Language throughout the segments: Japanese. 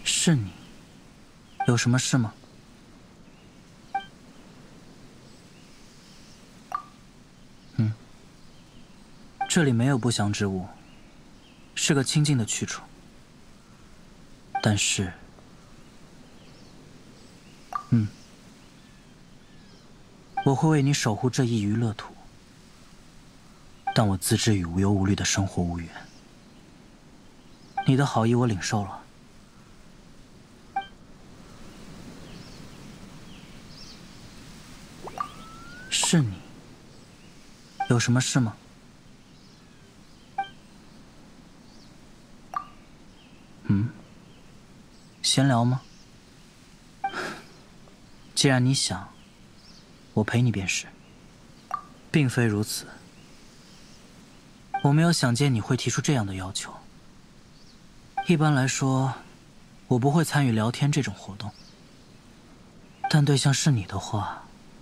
是你，有什么事吗？这里没有不祥之物，是个清静的去处。但是，我会为你守护这一隅乐土，但我自知与无忧无虑的生活无缘。你的好意我领受了。是你，有什么事吗？闲聊吗？既然你想，我陪你便是。并非如此，我没有想见你会提出这样的要求。一般来说，我不会参与聊天这种活动。但对象是你的话，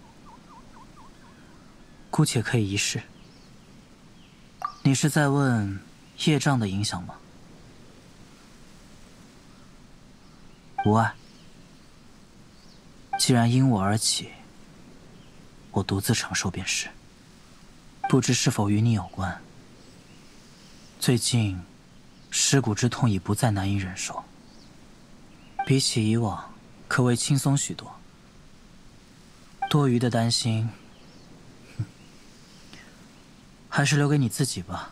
姑且可以一试。你是在问业障的影响吗？无碍。既然因我而起，我独自承受便是。不知是否与你有关？最近，尸骨之痛已不再难以忍受，比起以往，可谓轻松许多。多余的担心，还是留给你自己吧。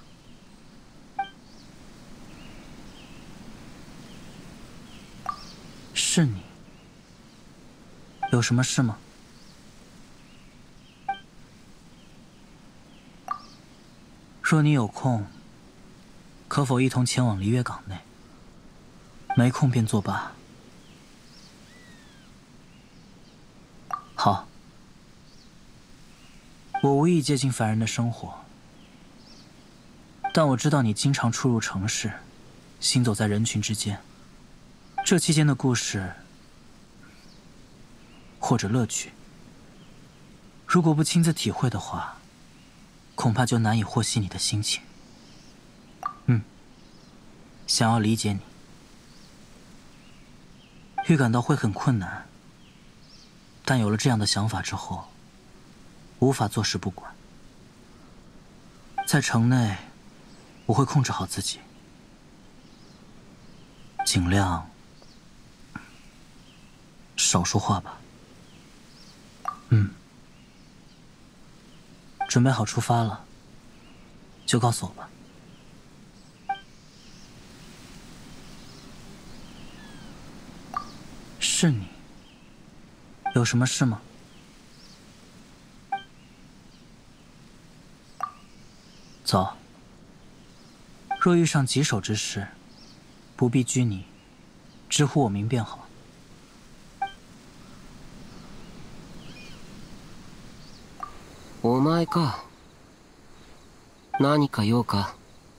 是你，有什么事吗？若你有空，可否一同前往璃月港内？没空便作罢。好，我无意接近凡人的生活，但我知道你经常出入城市，行走在人群之间。这期间的故事，或者乐趣，如果不亲自体会的话，恐怕就难以获悉你的心情。想要理解你，预感到会很困难，但有了这样的想法之后，无法坐视不管。在城内，我会控制好自己，尽量少说话吧。准备好出发了，就告诉我吧。是你，有什么事吗？走。若遇上棘手之事，不必拘泥，直呼我名便好。 お前か。何か用か。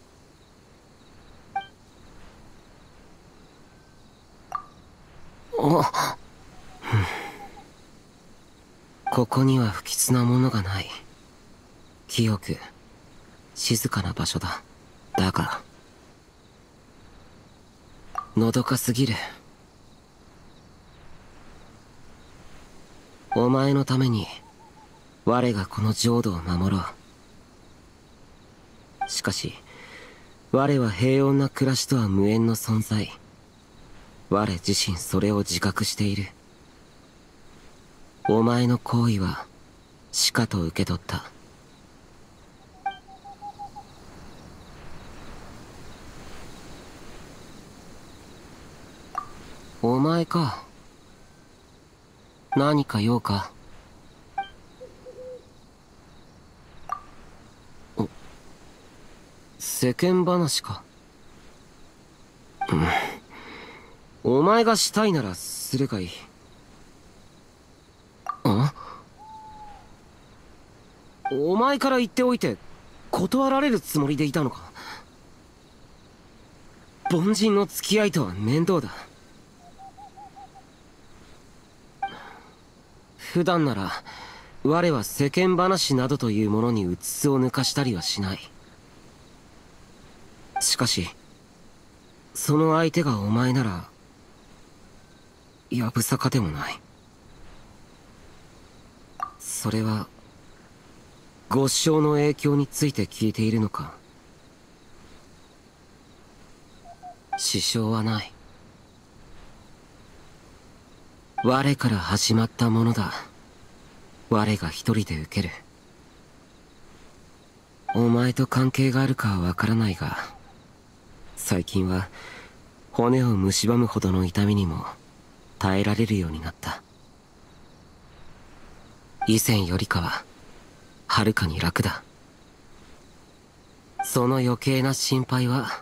ここには不吉なものがない。清く、静かな場所だ。だが、のどかすぎる。お前のために、我がこの浄土を守ろう。しかし、我は平穏な暮らしとは無縁の存在。我自身それを自覚している。お前の行為はしかと受け取った。お前か。何か用か。世間話か。お前がしたいならするがいい。お前から言っておいて断られるつもりでいたのか。凡人の付き合いとは面倒だ。普段なら我は世間話などというものにうつつを抜かしたりはしない。しかしその相手がお前ならやぶさかでもない。それはご師匠の影響について聞いているのか？支障はない。我から始まったものだ。我が一人で受ける。お前と関係があるかはわからないが、最近は骨を蝕むほどの痛みにも耐えられるようになった。以前よりかははるかに楽だ。その余計な心配は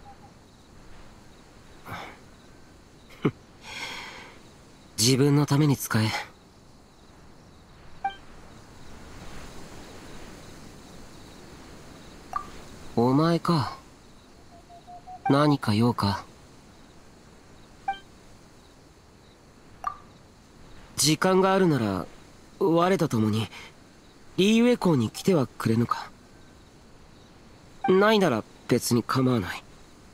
自分のために使え。お前か。何か用か？時間があるなら我と共にリーウェ港に来てはくれぬか？ないなら別に構わない。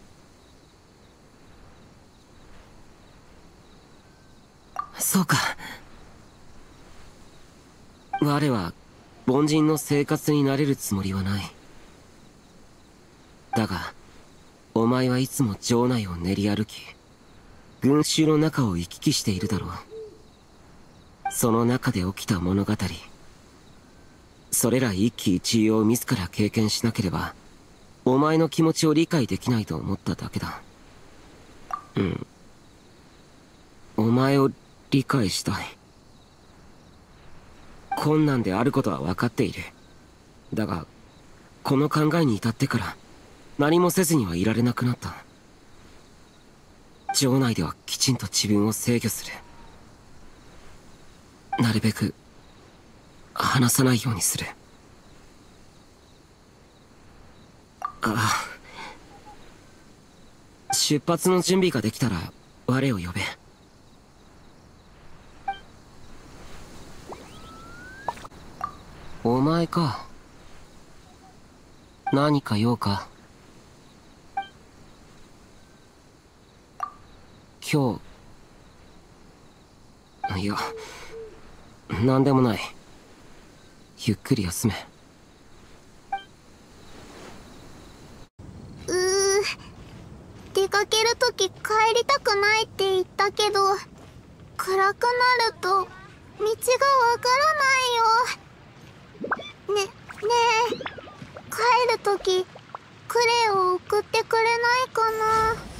そうか。我は凡人の生活になれるつもりはない。だがお前はいつも城内を練り歩き、群衆の中を行き来しているだろう。その中で起きた物語、それら一喜一憂を自ら経験しなければお前の気持ちを理解できないと思っただけだ。お前を理解したい。困難であることは分かっている。だがこの考えに至ってから何もせずにはいられなくなった。城内ではきちんと自分を制御する。なるべく話さないようにする。ああ、出発の準備ができたら我を呼べ。お前か。何か用か？今日、いや、なんでもない。ゆっくり休め。 出かけるとき帰りたくないって言ったけど、暗くなると道がわからないよ。ねえ、帰るときクレイを送ってくれないかな。